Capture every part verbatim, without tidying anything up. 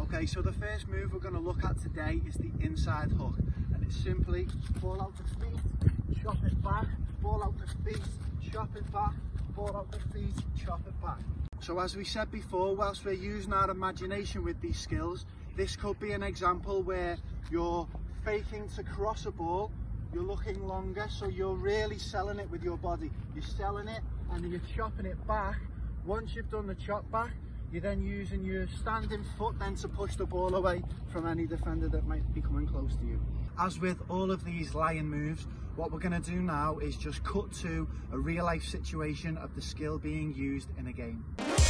Okay, so the first move we're going to look at today is the inside hook, and it's simply ball out the feet, chop it back, ball out the feet, chop it back, ball out the feet, chop it back. So as we said before, whilst we're using our imagination with these skills, this could be an example where you're faking to cross a ball, you're looking longer, so you're really selling it with your body. You're selling it and then you're chopping it back. Once you've done the chop back, you're then using your standing foot then to push the ball away from any defender that might be coming close to you. As with all of these lion moves, what we're going to do now is just cut to a real life situation of the skill being used in a game.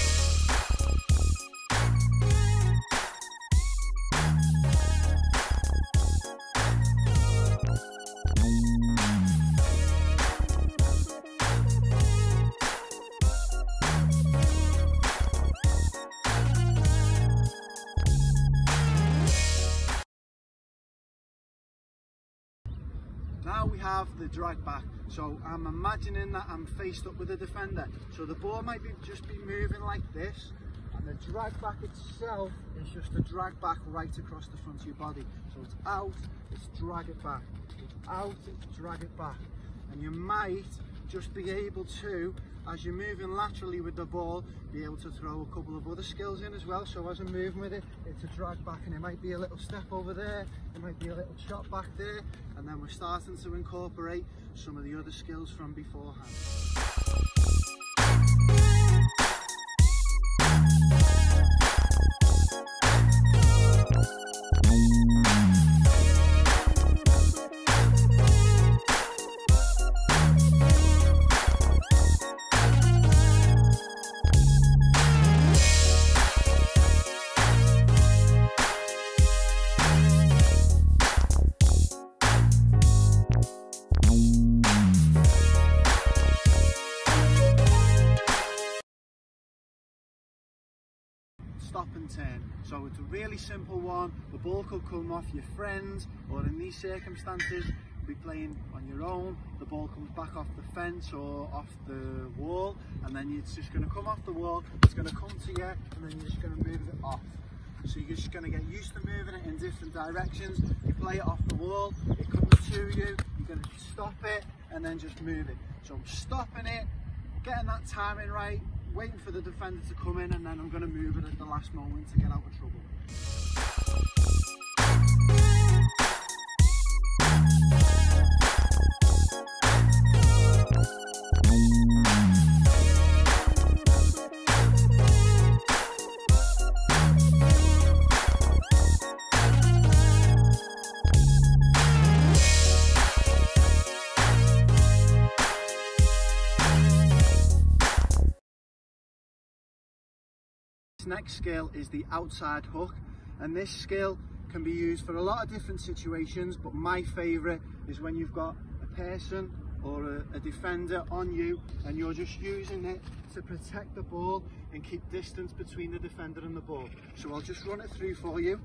Now we have the drag back. So I'm imagining that I'm faced up with a defender. So the ball might be just be moving like this, and the drag back itself is just a drag back right across the front of your body. So it's out, it's drag it back. It's out, it's drag it back. And you might just be able to, as you're moving laterally with the ball, be able to throw a couple of other skills in as well. So as I'm moving with it, it's a drag back, and it might be a little step over there, it might be a little chop back there, and then we're starting to incorporate some of the other skills from beforehand. Stop and turn. So it's a really simple one. The ball could come off your friend, or in these circumstances be playing on your own. The ball comes back off the fence or off the wall, and then it's just going to come off the wall, it's going to come to you, and then you're just going to move it off. So you're just going to get used to moving it in different directions. You play it off the wall, it comes to you, you're going to stop it and then just move it. So I'm stopping it, getting that timing right, waiting for the defender to come in, and then I'm going to move it at the last moment to get out of trouble. Next skill is the outside hook, and this skill can be used for a lot of different situations, but my favourite is when you've got a person or a, a defender on you and you're just using it to protect the ball and keep distance between the defender and the ball. So I'll just run it through for you.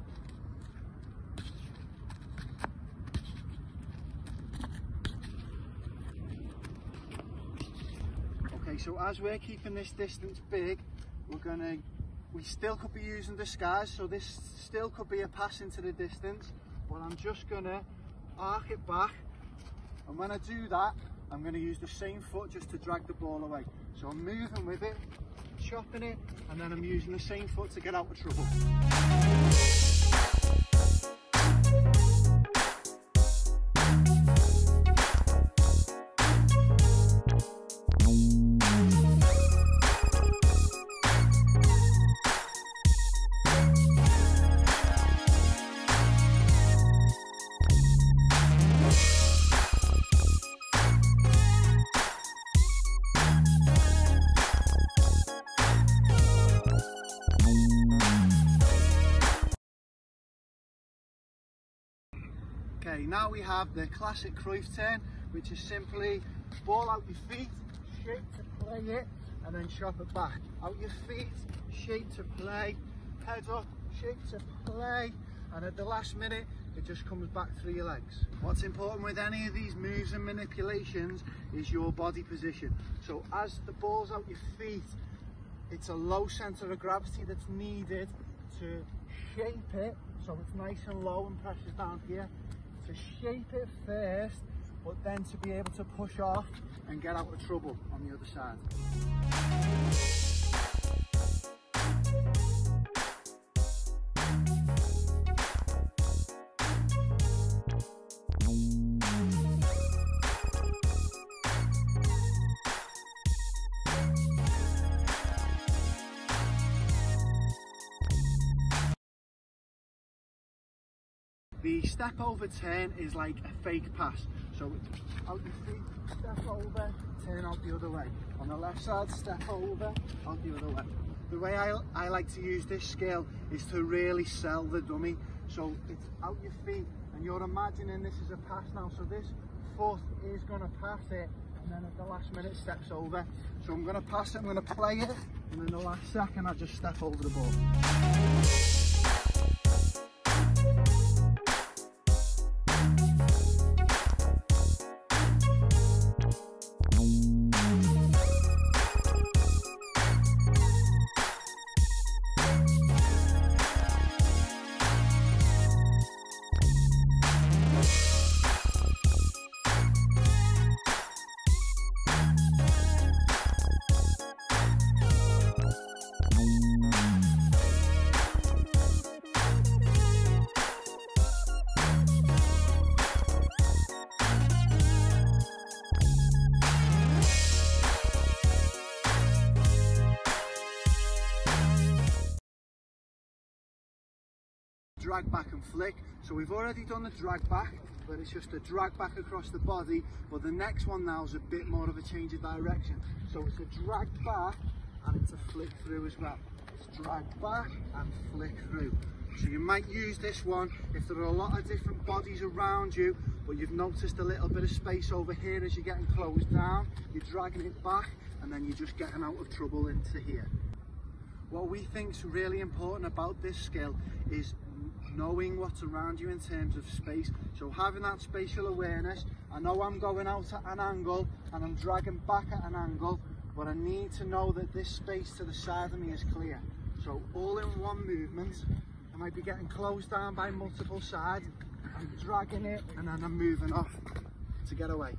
Okay, so as we're keeping this distance big, we're going to We still could be using disguise, so this still could be a pass into the distance, but I'm just gonna arc it back, and when I do that, I'm gonna use the same foot just to drag the ball away. So I'm moving with it, chopping it, and then I'm using the same foot to get out of trouble. Okay, now we have the classic Cruyff turn, which is simply ball out your feet, shape to play it, and then chop it back. Out your feet, shape to play, head up, shape to play, and at the last minute, it just comes back through your legs. What's important with any of these moves and manipulations is your body position. So as the ball's out your feet, it's a low centre of gravity that's needed to shape it so it's nice and low and pressure's down here, to shape it first, but then to be able to push off and get out of trouble on the other side. The step over turn is like a fake pass. So out your feet, step over, turn out the other way. On the left side, step over, out the other way. The way I, I like to use this skill is to really sell the dummy. So it's out your feet and you're imagining this is a pass now. So this foot is going to pass it and then at the last minute steps over. So I'm going to pass it, I'm going to play it, and in the last second I just step over the ball. Drag back and flick. So we've already done the drag back, but it's just a drag back across the body, but the next one now is a bit more of a change of direction. So it's a drag back and it's a flick through as well. It's drag back and flick through. So you might use this one if there are a lot of different bodies around you, but you've noticed a little bit of space over here as you're getting closed down, you're dragging it back and then you're just getting out of trouble into here. What we think is really important about this skill is knowing what's around you in terms of space. So having that spatial awareness, I know I'm going out at an angle and I'm dragging back at an angle, but I need to know that this space to the side of me is clear. So all in one movement, I might be getting closed down by multiple sides, I'm dragging it and then I'm moving off to get away.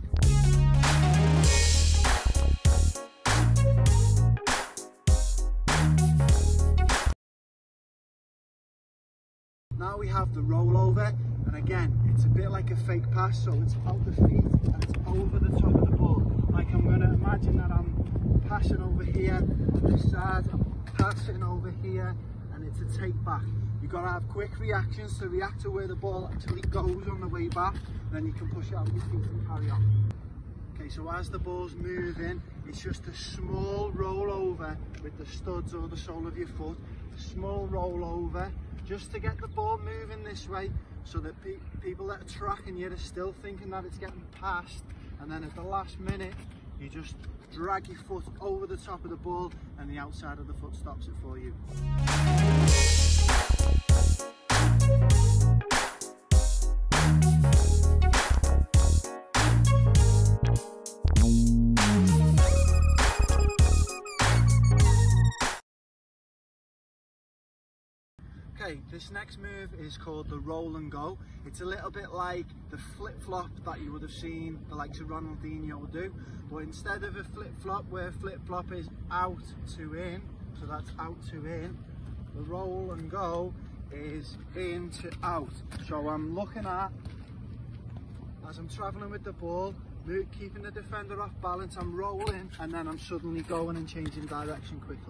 Now we have the rollover, and again, it's a bit like a fake pass, so it's out the feet and it's over the top of the ball. Like I'm going to imagine that I'm passing over here on this side, I'm passing over here, and it's a take back. You've got to have quick reactions to react to where the ball actually goes on the way back, then you can push it out your feet and carry on. Okay, so as the ball's moving, it's just a small rollover with the studs or the sole of your foot, a small rollover, just to get the ball moving this way so that pe people that are tracking you are still thinking that it's getting passed, and then at the last minute you just drag your foot over the top of the ball and the outside of the foot stops it for you. Okay, this next move is called the roll and go. It's a little bit like the flip-flop that you would have seen the likes of Ronaldinho do, but instead of a flip-flop where flip-flop is out to in, so that's out to in, the roll and go is in to out. So I'm looking at, as I'm travelling with the ball, keeping the defender off balance, I'm rolling and then I'm suddenly going and changing direction quickly.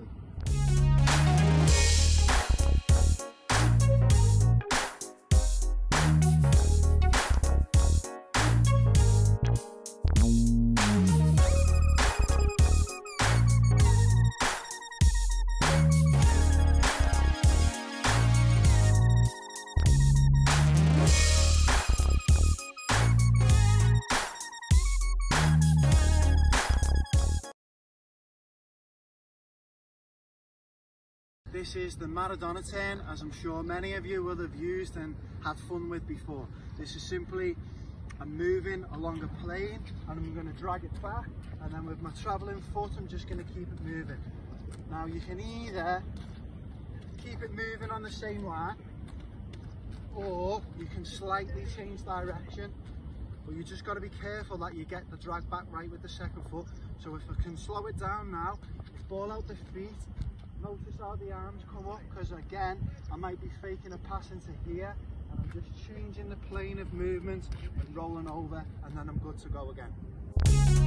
This is the Maradona turn, as I'm sure many of you will have used and had fun with before. This is simply, I'm moving along a plane and I'm going to drag it back, and then with my travelling foot I'm just going to keep it moving. Now you can either keep it moving on the same line, or you can slightly change direction, but you just got to be careful that you get the drag back right with the second foot. So if I can slow it down now, ball out the feet, notice how the arms come up, because again, I might be faking a pass into here, and I'm just changing the plane of movement and rolling over, and then I'm good to go again.